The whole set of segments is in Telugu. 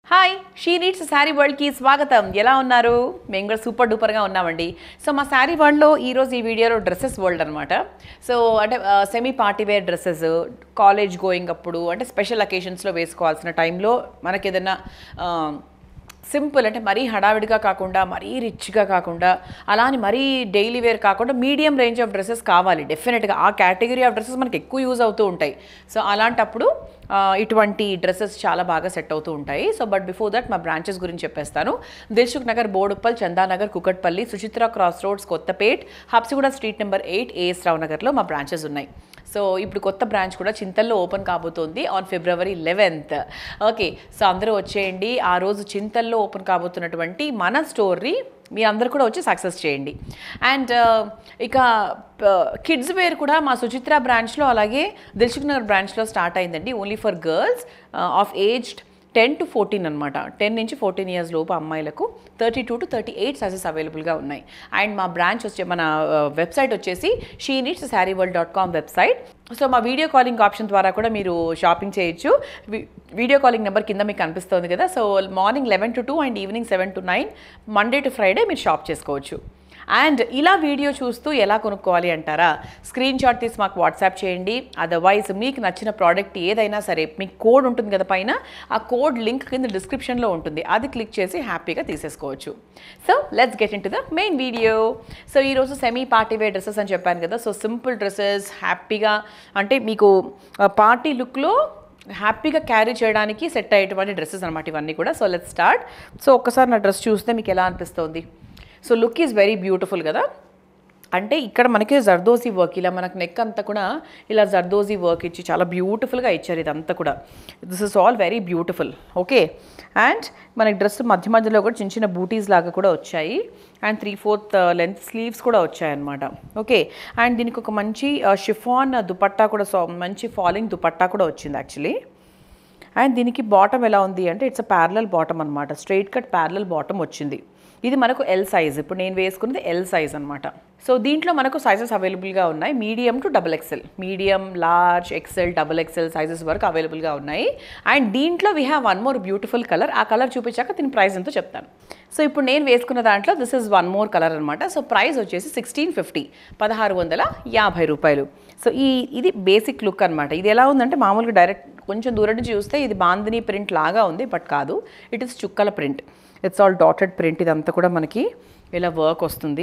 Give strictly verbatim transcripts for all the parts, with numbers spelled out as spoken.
హాయ్ షీ నీడ్స్ శారీ వరల్డ్కి స్వాగతం. ఎలా ఉన్నారు? మేము కూడా సూపర్ డూపర్గా ఉన్నామండి. సో మా శారీ వరల్డ్లో ఈరోజు ఈ వీడియోలో డ్రెస్సెస్ వరల్డ్ అనమాట. సో అంటే semi party wear dresses college going అప్పుడు అంటే స్పెషల్ అకేషన్స్లో వేసుకోవాల్సిన టైంలో మనకి ఏదైనా సింపుల్ అంటే మరీ హడావిడిగా కాకుండా మరీ రిచ్గా కాకుండా అలా అని మరీ డైలీ వేర్ కాకుండా మీడియం రేంజ్ ఆఫ్ డ్రెస్సెస్ కావాలి. డెఫినెట్గా ఆ కేటగిరీ ఆఫ్ డ్రెస్సెస్ మనకి ఎక్కువ యూజ్ అవుతూ ఉంటాయి. సో అలాంటప్పుడు ఇటువంటి డ్రెస్సెస్ చాలా బాగా సెట్ అవుతూ ఉంటాయి. సో బట్ బిఫోర్ దట్ మా బ్రాంచెస్ గురించి చెప్పేస్తాను. Dilsukh Nagar, Boduppal, Chandanagar, Kukatpally, Suchitra cross roads, Kothapet, Habsiguda street number eight, AS Rao నగర్లో మా బ్రాంచెస్ ఉన్నాయి. సో ఇప్పుడు కొత్త బ్రాంచ్ కూడా చింతల్లో ఓపెన్ కాబోతోంది on February eleventh. Okay, so అందరూ వచ్చేయండి. ఆ రోజు చింతల్లో ఓపెన్ కాబోతున్నటువంటి మన స్టోర్ని మీ అందరు కూడా వచ్చి సక్సెస్ చేయండి. అండ్ ఇక కిడ్స్ వేర్ కూడా మా సుచిత్ర బ్రాంచ్లో అలాగే దిల్సుఖ్ నగర్ బ్రాంచ్లో స్టార్ట్ అయిందండి. Only for girls of aged ten to fourteen అనమాట. టెన్ నుంచి ఫోర్టీన్ ఇయర్స్ లోపు అమ్మాయిలకు thirty two to thirty eight sizes అవైలబుల్గా ఉన్నాయి. అండ్ మా బ్రాంచ్ వచ్చే మన వెబ్సైట్ వచ్చేసి she needs saree world dot com website. So మా వీడియో కాలింగ్ ఆప్షన్ ద్వారా కూడా మీరు షాపింగ్ చేయొచ్చు. వీడియో కాలింగ్ నెంబర్ కింద మీకు కనిపిస్తుంది కదా. So morning eleven to two and evening seven to nine Monday to Friday మీరు షాప్ చేసుకోవచ్చు. అండ్ ఇలా వీడియో చూస్తూ ఎలా కొనుక్కోవాలి అంటారా? స్క్రీన్ షాట్ తీసి మాకు వాట్సాప్ చేయండి. అదర్వైజ్ మీకు నచ్చిన ప్రోడక్ట్ ఏదైనా సరే మీకు కోడ్ ఉంటుంది కదా పైన, ఆ కోడ్ లింక్ కింద డిస్క్రిప్షన్లో ఉంటుంది. అది క్లిక్ చేసి హ్యాపీగా తీసేసుకోవచ్చు. So let's get into the main video. So ఈరోజు సెమీ పార్టీ వేర్ డ్రెస్సెస్ అని చెప్పాను కదా. సో సింపుల్ డ్రెస్సెస్ హ్యాపీగా అంటే మీకు పార్టీ లుక్లో హ్యాపీగా క్యారీ చేయడానికి సెట్ అయ్యేటువంటి డ్రెస్సెస్ అనమాట ఇవన్నీ కూడా. So let's start. సో ఒక్కసారి నా డ్రెస్ చూస్తే మీకు ఎలా అనిపిస్తుంది? So look is very beautiful కదా. అంటే ఇక్కడ మనకి జర్దోజీ వర్క్, ఇలా మనకు నెక్ అంతా కూడా ఇలా జర్దోజీ వర్క్ ఇచ్చి చాలా బ్యూటిఫుల్గా ఇచ్చారు. ఇదంతా కూడా this is all very beautiful. Okay, and మనకి డ్రెస్ మధ్య మధ్యలో కూడా చిన్న చిన్న బూటీస్ లాగా కూడా వచ్చాయి. And three fourth length sleeves కూడా వచ్చాయన్నమాట. ఓకే, అండ్ దీనికి ఒక మంచి షిఫాన్ దుపట్టా కూడా, మంచి ఫాలింగ్ దుపట్టా కూడా వచ్చింది యాక్చువల్లీ. అండ్ దీనికి బాటమ్ ఎలా ఉంది అంటే ఇట్స్ అ ప్యారలల్ బాటమ్ అనమాట. స్ట్రైట్ కట్ ప్యారలల్ బాటమ్ వచ్చింది. ఇది మనకు ఎల్ సైజ్, ఇప్పుడు నేను వేసుకున్నది ఎల్ సైజ్ అనమాట. సో దీంట్లో మనకు సైజెస్ అవైలబుల్గా ఉన్నాయి. Medium to double XL, medium, large, XL, double XL sizes వరకు అవైలబుల్గా ఉన్నాయి. అండ్ దీంట్లో we have one more beautiful colour. ఆ కలర్ చూపించాక దీని ప్రైస్ ఎంతో చెప్తాను. సో ఇప్పుడు నేను వేసుకున్న దాంట్లో this is one more colour అనమాట. సో ప్రైస్ వచ్చేసి సిక్స్టీన్ ఫిఫ్టీ పదహారు వందల యాభై రూపాయలు. సో ఈ ఇది బేసిక్ లుక్ అనమాట. ఇది ఎలా ఉందంటే మామూలుగా డైరెక్ట్ కొంచెం దూరం నుంచి చూస్తే ఇది బాందిని ప్రింట్ లాగా ఉంది, బట్ కాదు, ఇట్ ఇస్ చుక్కల print. It's all dotted print. ఇదంతా కూడా మనకి ఇలా వర్క్ వస్తుంది.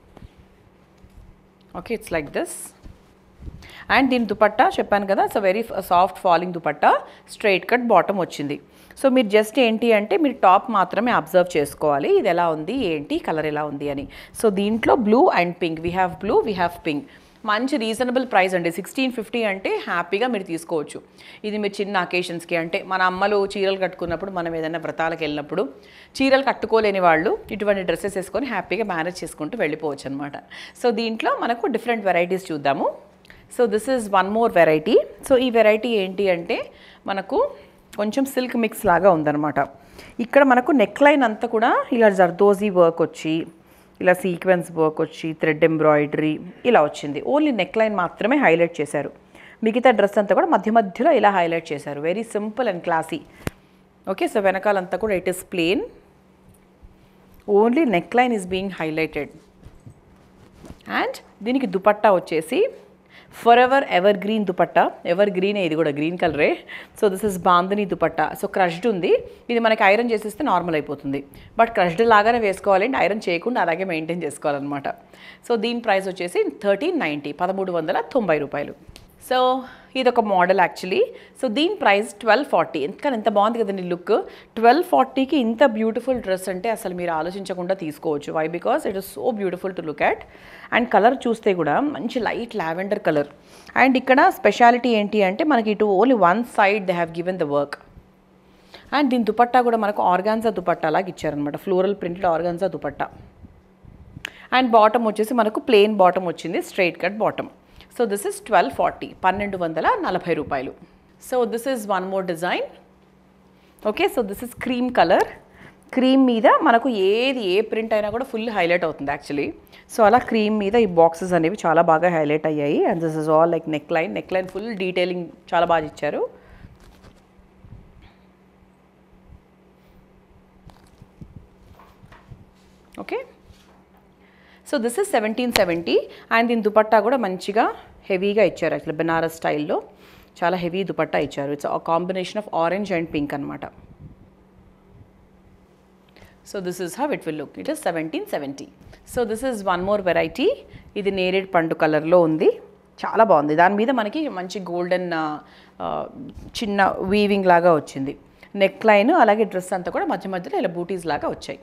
Okay, it's like this. And దీని దుపట్టా చెప్పాను కదా, so very soft falling dupatta, straight cut bottom వచ్చింది. సో మీరు జస్ట్ ఏంటి అంటే మీరు టాప్ మాత్రమే అబ్జర్వ్ చేసుకోవాలి ఇది ఎలా ఉంది ఏంటి కలర్ ఎలా ఉంది అని. సో దీంట్లో blue and pink, we have blue, we have pink. మంచి రీజనబుల్ ప్రైస్ అండి. సిక్స్టీన్ ఫిఫ్టీ అంటే హ్యాపీగా మీరు తీసుకోవచ్చు. ఇది మీరు చిన్న అకేషన్స్కి, అంటే మన అమ్మలు చీరలు కట్టుకున్నప్పుడు, మనం ఏదైనా వ్రతాలకు వెళ్ళినప్పుడు చీరలు కట్టుకోలేని వాళ్ళు ఇటువంటి డ్రెస్సెస్ వేసుకొని హ్యాపీగా మేనేజ్ చేసుకుంటూ వెళ్ళిపోవచ్చు అనమాట. సో దీంట్లో మనకు డిఫరెంట్ వెరైటీస్ చూద్దాము. So this is one more variety. So ఈ వెరైటీ ఏంటి అంటే మనకు కొంచెం సిల్క్ మిక్స్ లాగా ఉందన్నమాట. ఇక్కడ మనకు నెక్ లైన్ అంతా కూడా ఇలా జర్దోజీ వర్క్ వచ్చి, ఇలా సీక్వెన్స్ వర్క్ వచ్చి, థ్రెడ్ ఎంబ్రాయిడరీ ఇలా వచ్చింది. ఓన్లీ నెక్ లైన్ మాత్రమే హైలైట్ చేశారు. మిగతా డ్రెస్ అంతా కూడా మధ్య మధ్యలో ఇలా హైలైట్ చేశారు. Very simple and classy. Okay, so వెనకాలంతా కూడా it is plain, only neck line is being highlighted. And దీనికి దుపట్టా వచ్చేసి forever evergreen dupatta. Ever గ్రీనే, ఇది కూడా గ్రీన్ కలరే. So this is bandhani dupatta. So crushed ఉంది. ఇది మనకి ఐరన్ చేసేస్తే నార్మల్ అయిపోతుంది, బట్ క్రష్డ్ లాగానే వేసుకోవాలండి, ఐరన్ చేయకుండా అలాగే మెయింటైన్ చేసుకోవాలన్నమాట. సో దీని ప్రైస్ వచ్చేసి థర్టీన్ నైంటీ పదమూడు వందల తొంభై రూపాయలు. సో ఇది ఒక మోడల్ యాక్చువల్లీ. సో దీని ప్రైస్ ట్వెల్వ్ ఫార్టీ. ఎందుకని ఎంత బాగుంది కదండి లుక్. ట్వెల్వ్ ఫార్టీకి ఇంత బ్యూటిఫుల్ డ్రెస్ అంటే అసలు మీరు ఆలోచించకుండా తీసుకోవచ్చు. Why? Because it is so beautiful to look at. And colour చూస్తే కూడా మంచి లైట్ లావెండర్ కలర్. అండ్ ఇక్కడ స్పెషాలిటీ ఏంటి అంటే మనకి ఇటు only one side they have given the work. And దీని దుపట్టా కూడా మనకు ఆర్గాన్జా దుపట్టా లాగా ఇచ్చారనమాట. Floral printed organza dupatta. And bottom వచ్చేసి మనకు ప్లెయిన్ బాటమ్ వచ్చింది, straight cut bottom. So this is twelve forty పన్నెండు వందల నలభై రూపాయలు. So this is one more design. Okay, so this is cream colour. Cream మీద మనకు ఏది ఏ ప్రింట్ అయినా కూడా ఫుల్ హైలైట్ అవుతుంది యాక్చువల్లీ. సో అలా క్రీమ్ మీద ఈ బాక్సెస్ అనేవి చాలా బాగా హైలైట్ అయ్యాయి. And this is all like neck line. Neck line full detailing చాలా బాగా ఇచ్చారు. Okay, so this is seventeen seventy and దీని దుపట్టా కూడా మంచిగా హెవీగా ఇచ్చారు. యాక్చువల్లీ బెనారస్ స్టైల్లో చాలా హెవీ దుపట్టా ఇచ్చారు. It's a combination of orange and pink అనమాట. So this is how it will look. It is seventeen seventy. So this is one more variety. ఇది నేరేడ్ పండు కలర్లో ఉంది, చాలా బాగుంది. దాని మీద మనకి మంచి గోల్డెన్ చిన్న వీవింగ్ లాగా వచ్చింది. నెక్ లైన్ అలాగే డ్రెస్ అంతా కూడా మధ్య మధ్యలో ఇలా బూటీస్ లాగా వచ్చాయి.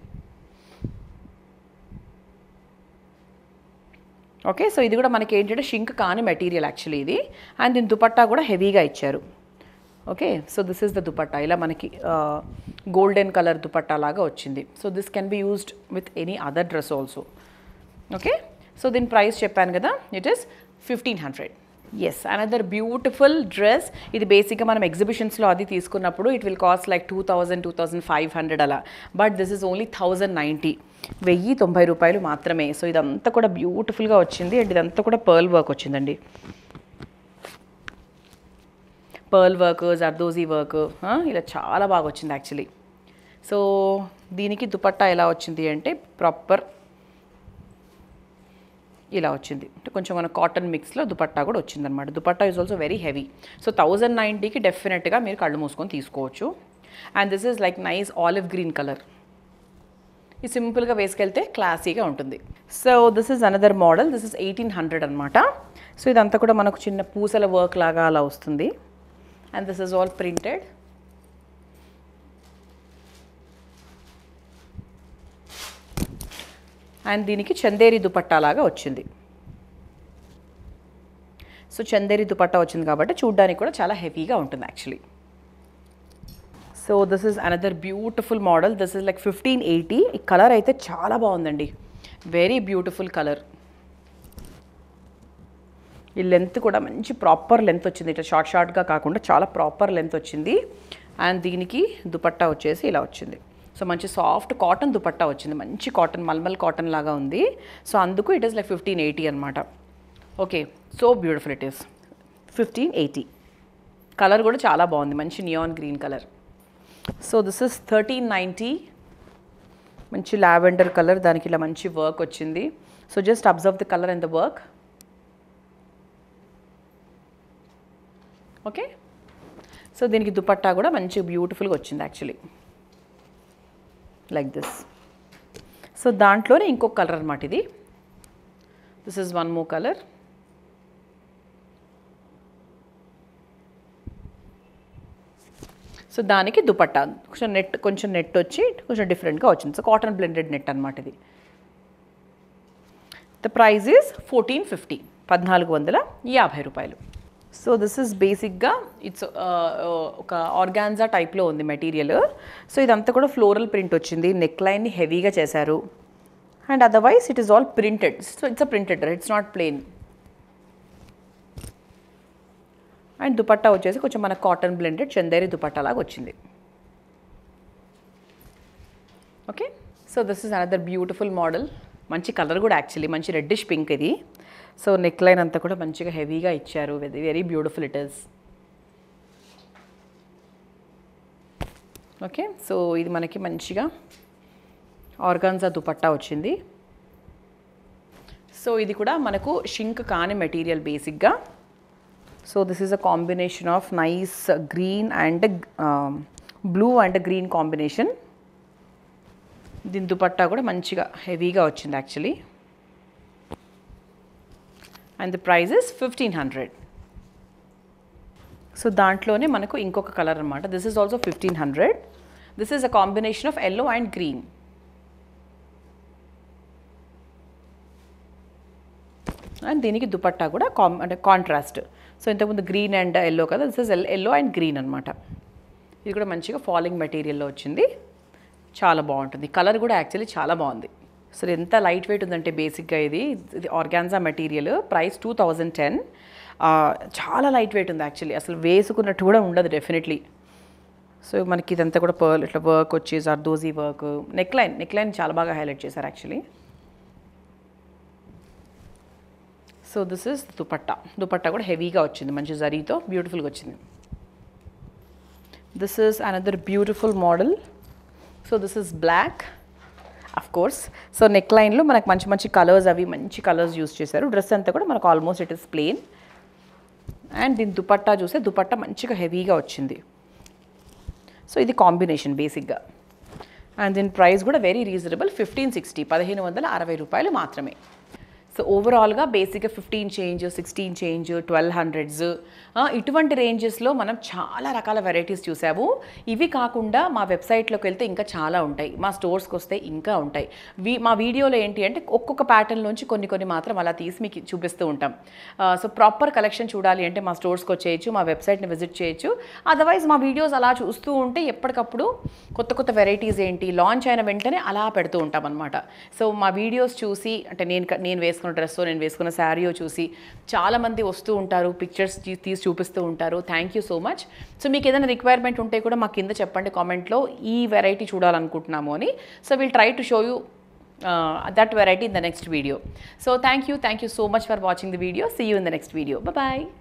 ఓకే, సో ఇది కూడా మనకి ఏంటంటే షింక్ కాని మెటీరియల్ యాక్చువల్లీ ఇది. అండ్ దీని దుపట్టా కూడా హెవీగా ఇచ్చారు. Okay, so this is the dupatta. ఇలా మనకి గోల్డెన్ కలర్ దుపట్టా లాగా వచ్చింది. So this can be used with any other dress also. Okay, so దీని ప్రైస్ చెప్పాను కదా, it is fifteen hundred. Yes, another beautiful dress. ఇది బేసిక్గా మనం ఎగ్జిబిషన్స్లో అది తీసుకున్నప్పుడు it will cost like two thousand two thousand five hundred అలా. But this is only thousand ninety, వెయ్యి తొంభై రూపాయలు మాత్రమే. సో ఇదంతా కూడా బ్యూటిఫుల్గా వచ్చింది. అండ్ ఇదంతా కూడా పర్ల్ వర్క్ వచ్చిందండి. పర్ల్ వర్క్, జర్దోజీ వర్క్, ఇలా చాలా బాగా వచ్చింది యాక్చువల్లీ. సో దీనికి దుపట్టా ఎలా వచ్చింది అంటే ప్రాపర్ ఇలా వచ్చింది. అంటే కొంచెం మన కాటన్ మిక్స్లో దుపట్టా కూడా వచ్చిందనమాట. Dupatta is also very heavy. So thousand నైంటీకి డెఫినెట్గా మీరు కళ్ళు మూసుకొని తీసుకోవచ్చు. And this is like nice olive green colour. ఇది సింపుల్గా వేసుకెళ్తే క్లాసీగా ఉంటుంది. So this is another model. This is eighteen hundred అనమాట. సో ఇదంతా కూడా మనకు చిన్న పూసల వర్క్ లాగా అలా వస్తుంది. And this is all printed. And దీనికి చందేరి దుపట్టా లాగా వచ్చింది. సో చందేరి దుపట్టా వచ్చింది కాబట్టి చూడ్డానికి కూడా చాలా హెవీగా ఉంటుంది actually. So this is another beautiful model. This is like fifteen eighty. ఈ కలర్ అయితే చాలా బాగుందండి, వెరీ బ్యూటిఫుల్ కలర్. ఈ లెంత్ కూడా మంచి ప్రాపర్ లెంత్ వచ్చింది. ఇట్లా షార్ట్ షార్ట్గా కాకుండా చాలా ప్రాపర్ లెంత్ వచ్చింది. అండ్ దీనికి దుపట్టా వచ్చేసి ఇలా వచ్చింది. సో మంచి సాఫ్ట్ కాటన్ దుపట్టా వచ్చింది, మంచి కాటన్ మల్మల్ కాటన్ లాగా ఉంది. సో అందుకు it is like fifteen eighty అనమాట. Okay, so beautiful it is fifteen eighty. Colour కూడా చాలా బాగుంది, మంచి neon green colour. So this is thirteen ninety. మంచి లావెండర్ కలర్, దానికి ఇలా మంచి వర్క్ వచ్చింది. So just observe the colour and the work. Okay, so దీనికి దుపట్టా కూడా మంచి బ్యూటిఫుల్గా వచ్చింది యాక్చువల్లీ, లైక్ దిస్. సో దాంట్లోనే ఇంకొక కలర్ అనమాట ఇది. This is one more colour. So దానికి దుపట్టా కొంచెం నెట్ కొంచెం నెట్ వచ్చి కొంచెం డిఫరెంట్గా వచ్చింది. సో కాటన్ బ్లెండెడ్ నెట్ అనమాట ఇది. The price is fourteen fifty, పద్నాలుగు వందల యాభై రూపాయలు. సో దిస్ ఇస్ బేసిక్గా ఇట్స్ ఒక ఆర్గాన్జా టైప్లో ఉంది మెటీరియల్. సో ఇదంతా కూడా ఫ్లోరల్ ప్రింట్ వచ్చింది. నెక్ లైన్ని హెవీగా చేశారు. And otherwise it is all printed. So it's a printed, it's not plain. And dupatta వచ్చేసి కొంచెం మన కాటన్ బ్లెండెడ్ చందేరి దుపట్టా లాగా వచ్చింది. Okay, so this is another beautiful model. మంచి కలర్ కూడా యాక్చువల్లీ, మంచి రెడ్డిష్ పింక్ ఇది. సో నెక్ లైన్ అంతా కూడా మంచిగా హెవీగా ఇచ్చారు. Very very beautiful it is. Okay, so ఇది మనకి మంచిగా ఆర్గాన్జా దుపట్టా వచ్చింది. సో ఇది కూడా మనకు షింక్ కాని మెటీరియల్ బేసిక్గా. So this is a combination of nice green and blue and green combination. దీని దుపట్టా కూడా మంచిగా హెవీగా వచ్చింది actually. And the price is fifteen hundred. So దాంట్లోనే మనకు ఇంకొక కలర్ అనమాట. This is also fifteen hundred. This is a combination of yellow and green. And దీనికి దుపట్టా కూడా కాం అంటే కాంట్రాస్ట్. సో ఇంతకుముందు గ్రీన్ అండ్ ఎల్లో కదా, this is yellow and green అనమాట. ఇది కూడా మంచిగా ఫాలింగ్ మెటీరియల్లో వచ్చింది, చాలా బాగుంటుంది. కలర్ కూడా యాక్చువల్లీ చాలా బాగుంది. సో ఎంత లైట్ వెయిట్ ఉందంటే బేసిక్గా ఇది ఇది organza material. Price two thousand ten. చాలా లైట్ వెయిట్ ఉంది యాక్చువల్లీ, అసలు వేసుకున్నట్టు కూడా ఉండదు డెఫినెట్లీ. సో మనకి ఇదంతా కూడా పర్ల్ ఇట్లా వర్క్ వచ్చి zardozi work. Neck line neck line చాలా బాగా హైలైట్ చేశారు actually. So this is dupatta. Dupatta కూడా హెవీగా వచ్చింది, మంచి జరీతో బ్యూటిఫుల్గా వచ్చింది. This is another beautiful model. So this is black of course. So neck లైన్లో మనకు మంచి మంచి కలర్స్ అవి మంచి కలర్స్ యూస్ చేశారు. డ్రెస్ అంతా కూడా మనకు almost it is plain. And దీని దుపట్టా చూస్తే దుపట్టా మంచిగా హెవీగా వచ్చింది. సో ఇది కాంబినేషన్ బేసిక్గా. అండ్ దీని ప్రైస్ కూడా వెరీ రీజనబుల్, ఫిఫ్టీన్ సిక్స్టీ పదిహేను వందల అరవై రూపాయలు మాత్రమే. సో ఓవరాల్గా బేసిక్గా fifteen change, sixteen change, twelve hundreds ఇటువంటి రేంజెస్లో మనం చాలా రకాల వెరైటీస్ చూసాము. ఇవి కాకుండా మా వెబ్సైట్లోకి వెళ్తే ఇంకా చాలా ఉంటాయి, మా స్టోర్స్కి వస్తే ఇంకా ఉంటాయి. వీ మా వీడియోలో ఏంటి అంటే ఒక్కొక్క ప్యాటర్న్లోంచి కొన్ని కొన్ని మాత్రం అలా తీసి మీకు చూపిస్తూ ఉంటాం. సో ప్రాపర్ కలెక్షన్ చూడాలి అంటే మా స్టోర్స్కి వచ్చేయచ్చు, మా వెబ్సైట్ని విజిట్ చేయొచ్చు. అదర్వైజ్ మా వీడియోస్ అలా చూస్తూ ఉంటే ఎప్పటికప్పుడు కొత్త కొత్త వెరైటీస్ ఏంటి లాంచ్ అయిన వెంటనే అలా పెడుతూ ఉంటాం అనమాట. సో మా వీడియోస్ చూసి అంటే నేను నేను వేసుకున్న డ్రెస్సో నేను వేసుకున్న శారీయో చూసి చాలామంది వస్తూ ఉంటారు, పిక్చర్స్ తీసి చూపిస్తూ ఉంటారు. Thank you so much. So మీకు ఏదైనా రిక్వైర్మెంట్ ఉంటే కూడా మాకు కింద చెప్పండి కామెంట్లో, ఈ వెరైటీ చూడాలనుకుంటున్నాము అని. So will try to show you that variety in the next video. So thank you thank you so much for watching the video. See you in the next video. Bye.